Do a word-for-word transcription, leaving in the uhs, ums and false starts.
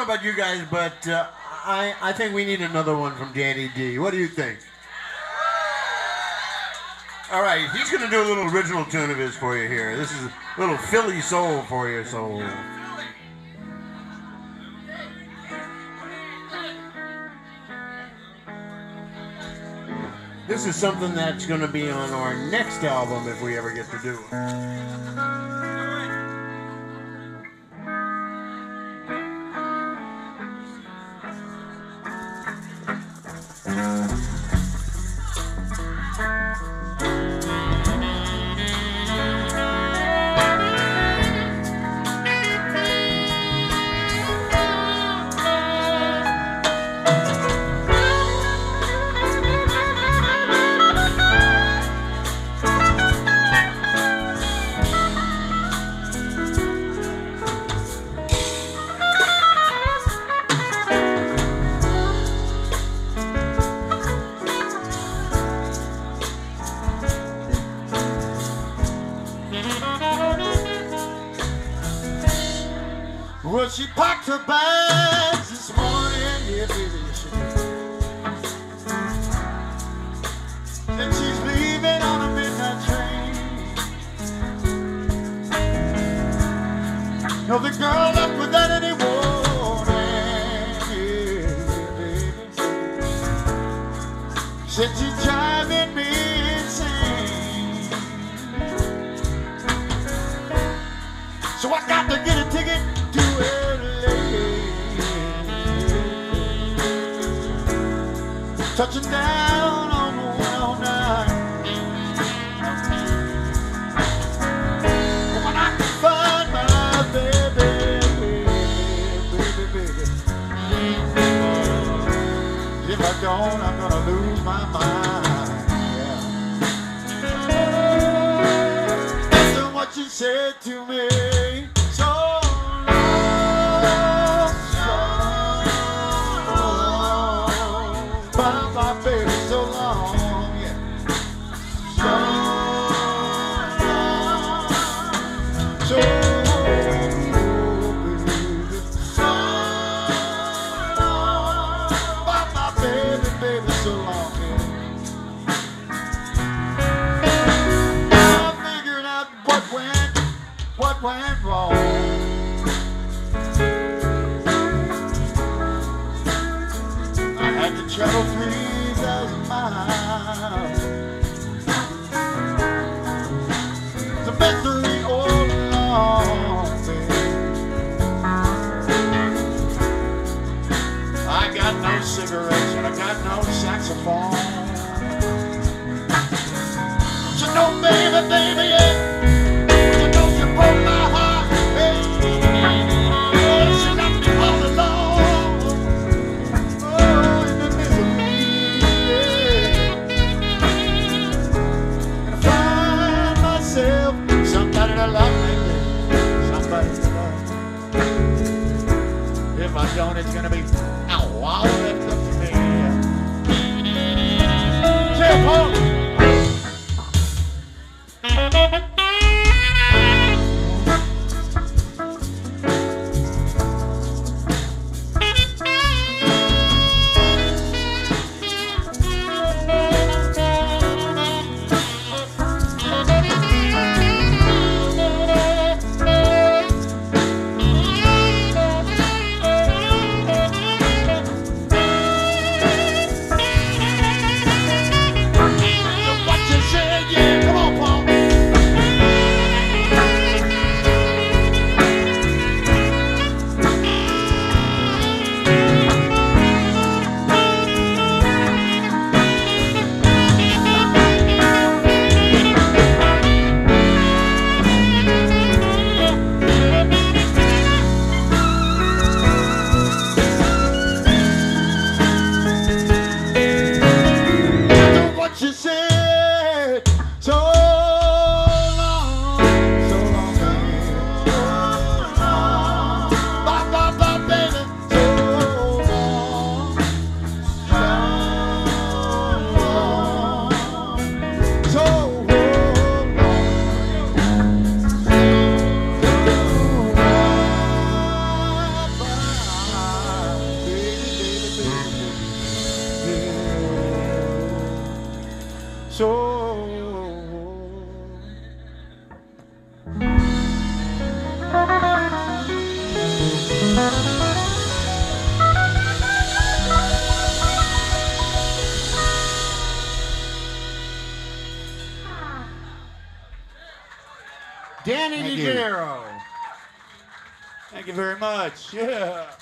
know about you guys, but uh, I, I think we need another one from Danny D. What do you think? All right, he's going to do a little original tune of his for you here. This is a little Philly soul for you, soul. This is something that's going to be on our next album if we ever get to do it. Well, she packed her bags this morning, yeah, baby, she did. And she's leaving on a midnight train. No, the girl left without any warning, yeah, baby. Said she's driving me insane. So I got to get a ticket to L A, touching down on the one oh nine. When I can find my baby, baby, baby, if I don't, I'm gonna lose my mind. Yeah. After what you said to me. What went wrong? I had to travel three thousand miles. The mystery all along, baby. I got no cigarettes and I got no saxophone. So no, baby, baby, yeah. Broke my heart, baby. Oh, she left me all alone. Oh, in the misery, yeah. And I find myself somebody to love me, baby. Somebody to love me. If I don't, it's gonna be a wild left up to me. Chill, Paul. soul. Danny Thank you. DiGennaro. Thank you very much. Yeah.